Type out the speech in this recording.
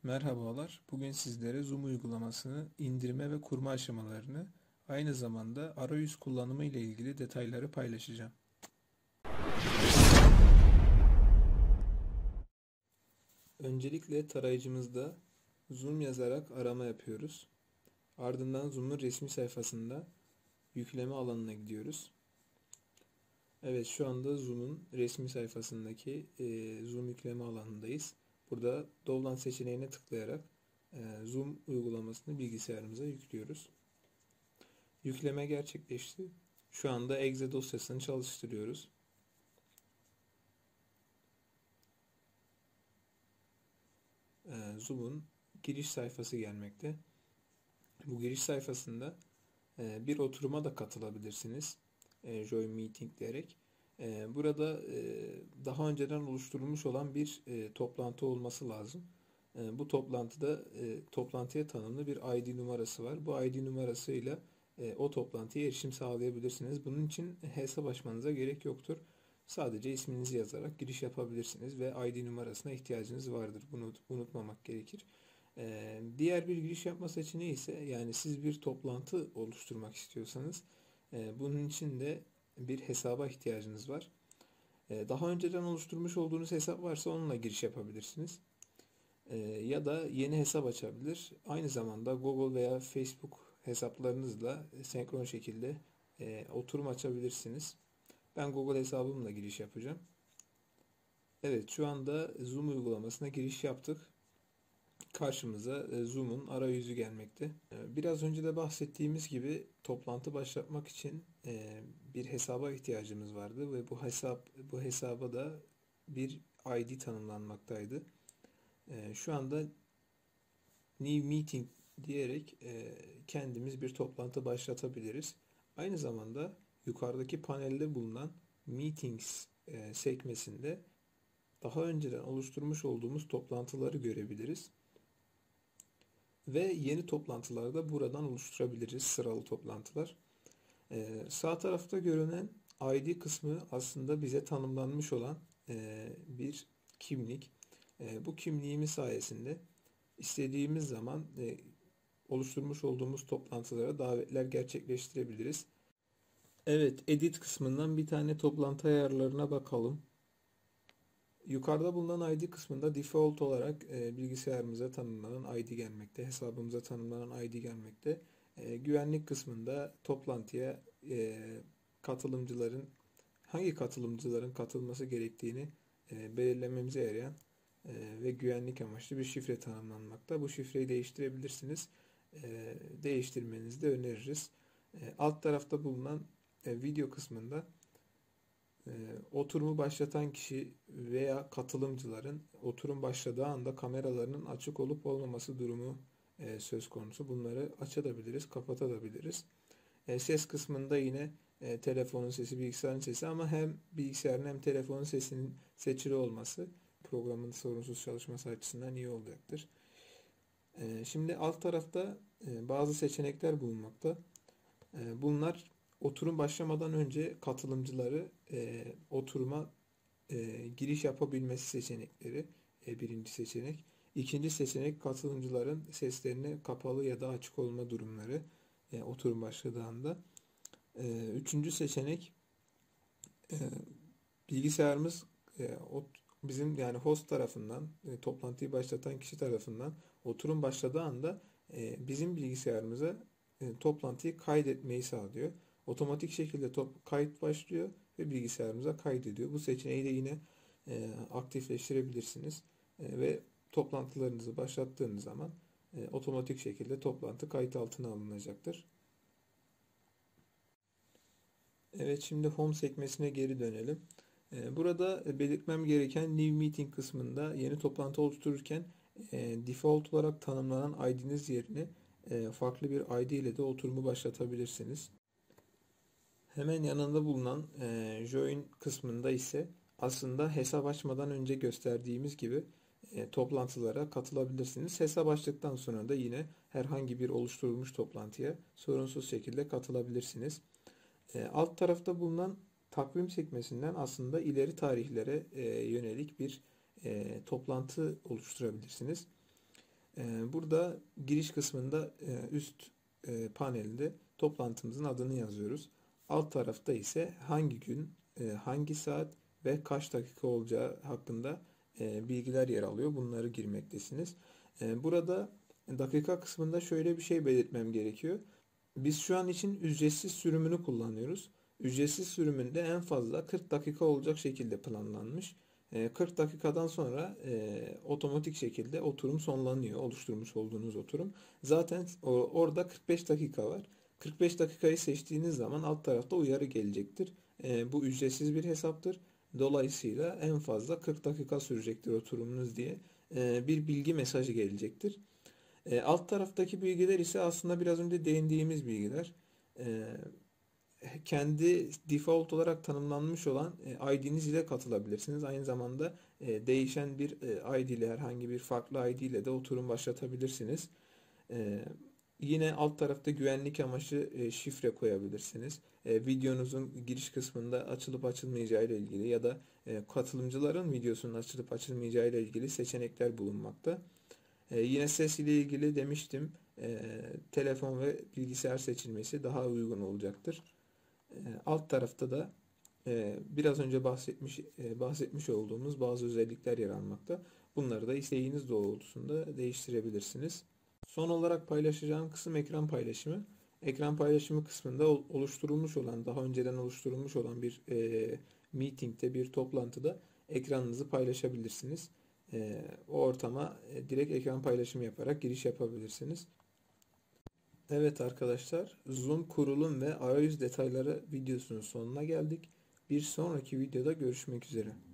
Merhabalar. Bugün sizlere Zoom uygulamasını indirme ve kurma aşamalarını, aynı zamanda arayüz kullanımı ile ilgili detayları paylaşacağım. Öncelikle tarayıcımızda Zoom yazarak arama yapıyoruz. Ardından Zoom'un resmi sayfasında yükleme alanına gidiyoruz. Evet, şu anda Zoom'un resmi sayfasındaki Zoom yükleme alanındayız. Burada Download seçeneğine tıklayarak Zoom uygulamasını bilgisayarımıza yüklüyoruz. Yükleme gerçekleşti. Şu anda exe dosyasını çalıştırıyoruz. Zoom'un giriş sayfası gelmekte. Bu giriş sayfasında bir oturuma da katılabilirsiniz. Join Meeting diyerek. Burada daha önceden oluşturulmuş olan bir toplantı olması lazım. Bu toplantıda toplantıya tanımlı bir ID numarası var. Bu ID numarasıyla o toplantıya erişim sağlayabilirsiniz. Bunun için hesap açmanıza gerek yoktur. Sadece isminizi yazarak giriş yapabilirsiniz ve ID numarasına ihtiyacınız vardır. Bunu unutmamak gerekir. Diğer bir giriş yapma seçeneği ise, yani siz bir toplantı oluşturmak istiyorsanız bunun için de bir hesaba ihtiyacınız var. Daha önceden oluşturmuş olduğunuz hesap varsa onunla giriş yapabilirsiniz. Ya da yeni hesap açabilir. Aynı zamanda Google veya Facebook hesaplarınızla senkron şekilde oturum açabilirsiniz. Ben Google hesabımla giriş yapacağım. Evet, şu anda Zoom uygulamasına giriş yaptık. Karşımıza Zoom'un arayüzü gelmekte. Biraz önce de bahsettiğimiz gibi toplantı başlatmak için bir hesaba ihtiyacımız vardı ve bu hesaba da bir ID tanımlanmaktaydı. Şu anda New Meeting diyerek kendimiz bir toplantı başlatabiliriz. Aynı zamanda yukarıdaki panelde bulunan Meetings sekmesinde daha önceden oluşturmuş olduğumuz toplantıları görebiliriz. Ve yeni toplantıları da buradan oluşturabiliriz, sıralı toplantılar. Sağ tarafta görünen ID kısmı aslında bize tanımlanmış olan bir kimlik. Bu kimliğimiz sayesinde istediğimiz zaman oluşturmuş olduğumuz toplantılara davetler gerçekleştirebiliriz. Evet, edit kısmından bir tane toplantı ayarlarına bakalım. Yukarıda bulunan ID kısmında default olarak bilgisayarımıza tanımlanan ID gelmekte, hesabımıza tanımlanan ID gelmekte. Güvenlik kısmında toplantıya katılımcıların hangi katılımcıların katılması gerektiğini belirlememize yarayan ve güvenlik amaçlı bir şifre tanımlanmakta. Bu şifreyi değiştirebilirsiniz. Değiştirmenizi de öneririz. Alt tarafta bulunan video kısmında oturumu başlatan kişi veya katılımcıların oturum başladığı anda kameralarının açık olup olmaması durumu söz konusu. Bunları açabiliriz, kapatabiliriz. Ses kısmında yine telefonun sesi, bilgisayarın sesi, ama hem bilgisayarın hem telefonun sesinin seçili olması programın sorunsuz çalışması açısından iyi olacaktır. Şimdi alt tarafta bazı seçenekler bulunmakta. Bunlar oturum başlamadan önce katılımcıları oturuma giriş yapabilmesi seçenekleri, birinci seçenek. İkinci seçenek, katılımcıların seslerine kapalı ya da açık olma durumları oturum başladığında. Üçüncü seçenek, e, bilgisayarımız bizim, yani host tarafından, toplantıyı başlatan kişi tarafından oturum başladığı anda bizim bilgisayarımıza toplantıyı kaydetmeyi sağlıyor. Otomatik şekilde kayıt başlıyor ve bilgisayarımıza kaydediyor. Bu seçeneği de yine aktifleştirebilirsiniz. Ve toplantılarınızı başlattığınız zaman otomatik şekilde toplantı kayıt altına alınacaktır. Evet, şimdi Home sekmesine geri dönelim. Burada belirtmem gereken New Meeting kısmında yeni toplantı oluştururken default olarak tanımlanan ID'niz yerine farklı bir ID ile de oturumu başlatabilirsiniz. Hemen yanında bulunan Join kısmında ise aslında hesap açmadan önce gösterdiğimiz gibi toplantılara katılabilirsiniz. Hesap açtıktan sonra da yine herhangi bir oluşturulmuş toplantıya sorunsuz şekilde katılabilirsiniz. Alt tarafta bulunan takvim sekmesinden aslında ileri tarihlere yönelik bir toplantı oluşturabilirsiniz. Burada giriş kısmında üst panelde toplantımızın adını yazıyoruz. Alt tarafta ise hangi gün, hangi saat ve kaç dakika olacağı hakkında bilgiler yer alıyor. Bunları girmektesiniz. Burada dakika kısmında şöyle bir şey belirtmem gerekiyor. Biz şu an için ücretsiz sürümünü kullanıyoruz. Ücretsiz sürümünde en fazla 40 dakika olacak şekilde planlanmış. 40 dakikadan sonra otomatik şekilde oturum sonlanıyor. Oluşturmuş olduğunuz oturum. Zaten orada 45 dakika var. 45 dakikayı seçtiğiniz zaman alt tarafta uyarı gelecektir. Bu ücretsiz bir hesaptır. Dolayısıyla en fazla 40 dakika sürecektir oturumunuz diye bir bilgi mesajı gelecektir. Alt taraftaki bilgiler ise aslında biraz önce değindiğimiz bilgiler. E, Kendi default olarak tanımlanmış olan ID'niz ile katılabilirsiniz. Aynı zamanda değişen bir ID ile, herhangi bir farklı ID ile de oturum başlatabilirsiniz. E, Yine alt tarafta güvenlik amaçlı şifre koyabilirsiniz. Videonuzun giriş kısmında açılıp açılmayacağı ile ilgili ya da katılımcıların videosunun açılıp açılmayacağı ile ilgili seçenekler bulunmakta. Yine ses ile ilgili demiştim. Telefon ve bilgisayar seçilmesi daha uygun olacaktır. Alt tarafta da biraz önce bahsetmiş olduğumuz bazı özellikler yer almakta. Bunları da isteğiniz doğrultusunda değiştirebilirsiniz. Son olarak paylaşacağım kısım ekran paylaşımı. Ekran paylaşımı kısmında oluşturulmuş olan, daha önceden oluşturulmuş olan bir meetingde, bir toplantıda ekranınızı paylaşabilirsiniz. O ortama direkt ekran paylaşımı yaparak giriş yapabilirsiniz. Evet arkadaşlar, Zoom kurulum ve arayüz detayları videosunun sonuna geldik. Bir sonraki videoda görüşmek üzere.